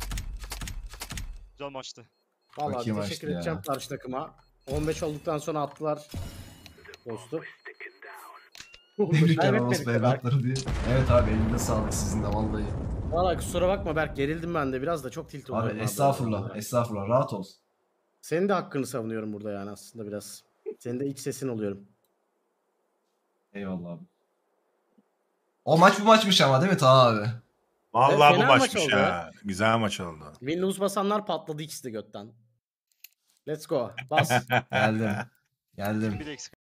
Güzel maçtı. Vallahi Bakayım bir teşekkür açtı ya. edeceğim karşı takıma. 15 olduktan sonra attılar. Postu. Tebrikler Kaybetmedik Anos be Berk. evlatları diye. Evet abi elinde sağlık sizin de vallahi. Valla kusura bakma Berk, gerildim ben de biraz da çok tilt oldum. Abi estağfurullah, estağfurullah rahat ol. Senin de hakkını savunuyorum burada yani aslında biraz. Senin de iç sesin oluyorum. Eyvallah abi. O maç bu maçmış ama değil mi Taha abi? Vallahi bu fena maç maçmış oldu ya. Güzel maç oldu. Win-lose basanlar patladı ikisi de götten. Let's go. Bas. Geldim. Geldim. Bir de eksik.